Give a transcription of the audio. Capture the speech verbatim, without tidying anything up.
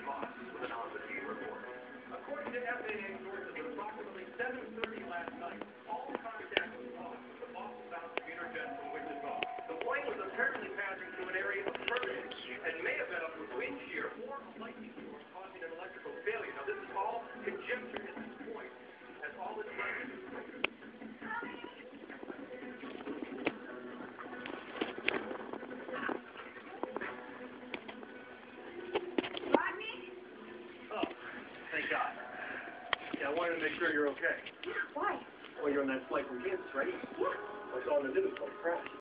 costs with an on-the-scene report. According to F A A sources, at approximately seven thirty last night, all contact was lost with the Boston-bound commuter jet from Wichita. The plane was apparently passing through an area of turbulence and may have been up with wind shear or a lightning storm causing an electrical failure. Now, this is all conjecture at this point, as all is left. Thank God. Yeah, I wanted to make sure you're okay. Why? Well, you're on that flight from Kansas, right? Yeah. What's all the news? Crash.